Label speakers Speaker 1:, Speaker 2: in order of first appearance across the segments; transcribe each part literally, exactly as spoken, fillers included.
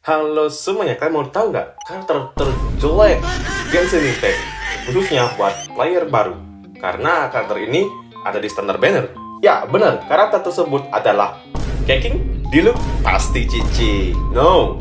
Speaker 1: Halo semuanya, kalian mau tahu nggak karakter terjelek Genshin Impact, khususnya buat player baru? Karena karakter ini ada di standar banner. Ya benar, karakter tersebut adalah Keqing, Diluc, pasti Cici. No,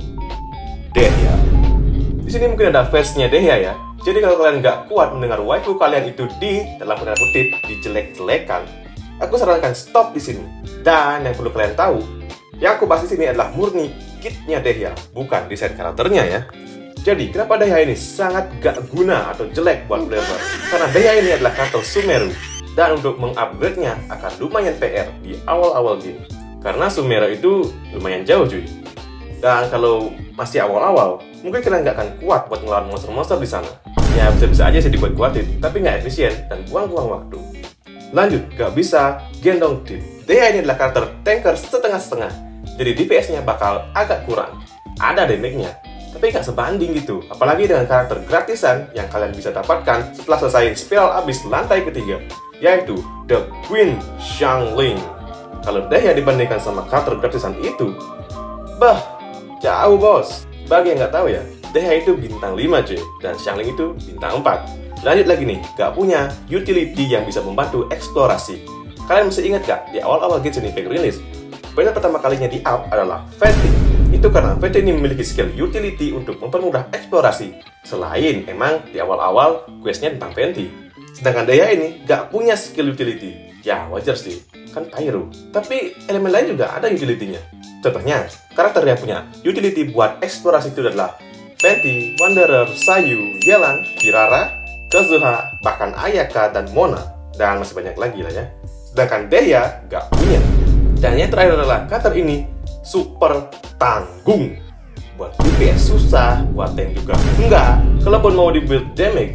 Speaker 1: Dehya. Di sini mungkin ada fansnya Dehya ya. Jadi kalau kalian nggak kuat mendengar waifu kalian itu di dalam tanda kutip dijelek-jelekan, aku sarankan stop di sini. Dan yang perlu kalian tahu, yang aku bahas di sini adalah murni kitnya Dehya, bukan desain karakternya ya. Jadi kenapa Dehya ini sangat gak guna atau jelek buat player baru? Karena Dehya ini adalah karakter Sumeru, dan untuk mengupgrade-nya akan lumayan P R di awal-awal game. Karena Sumeru itu lumayan jauh cuy. Dan kalau masih awal-awal, mungkin kalian nggak akan kuat buat ngelawan monster-monster di sana. Ya bisa-bisa aja sih dibuat-buatin, tapi nggak efisien dan buang-buang waktu. Lanjut, gak bisa gendong tim. Dehya ini adalah karakter tanker setengah-setengah, jadi D P S-nya bakal agak kurang. Ada damage-nya, tapi nggak sebanding gitu. Apalagi dengan karakter gratisan yang kalian bisa dapatkan setelah selesai spiral abis lantai ketiga, yaitu The Queen Xiangling. Kalau Dehya dibandingkan sama karakter gratisan itu, bah, jauh bos. Bagi yang nggak tahu ya, Dehya itu bintang lima cuy, dan Xiangling itu bintang empat. Lanjut lagi nih, gak punya utility yang bisa membantu eksplorasi. Kalian masih ingat gak, di awal-awal Genshin Impact rilis, banner pertama kalinya di up adalah Venti. Itu karena Venti ini memiliki skill utility untuk mempermudah eksplorasi. Selain emang di awal-awal questnya tentang Venti. Sedangkan Dehya ini gak punya skill utility. Ya wajar sih, kan Pyro. Tapi elemen lain juga ada utility-nya. Contohnya, karakter yang punya utility buat eksplorasi itu adalah Venti, Wanderer, Sayu, Yelan, Kirara, Kazuha, bahkan Ayaka dan Mona, dan masih banyak lagi lah ya. Sedangkan Dehya gak punya. Dan yang terakhir adalah karakter ini super tanggung. Buat D P S susah, buat tank juga enggak. Kalaupun mau di build damage,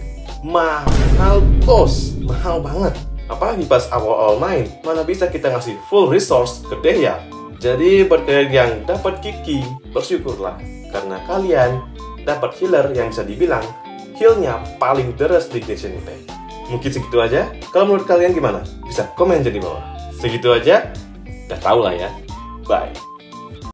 Speaker 1: mahal bos, mahal banget. Apalagi pas awal-awal main, mana bisa kita ngasih full resource ke Dehya. Jadi buat kalian yang dapat Kiki, bersyukurlah karena kalian dapat healer yang bisa dibilang heal-nya paling deres di Genshin Impact. Mungkin segitu aja. Kalau menurut kalian gimana? Bisa komen jadi bawah. Segitu aja. Udah tau lah ya. Bye.